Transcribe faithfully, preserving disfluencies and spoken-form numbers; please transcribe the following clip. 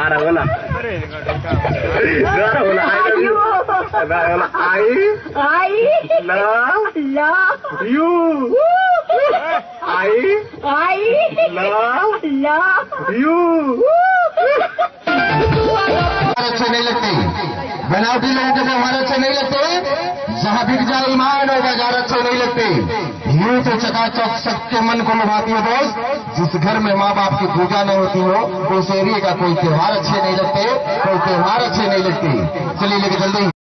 गारा बोला गारा बोला I I love love you I I love love you. अच्छे नहीं लगते, बनावटी लोगों के व्यवहार अच्छे नहीं लगते, जहां बिक जाए ईमान और बाजार अच्छे नहीं लगते। यूं तो चकाचक सबके मन को लुभाती हो दोस्त। जिस घर में माँ बाप की पूजा न होती हो उस एरिया का कोई त्योहार अच्छे नहीं लगते, कोई त्योहार अच्छे नहीं लगते। चलिए लेके जल्दी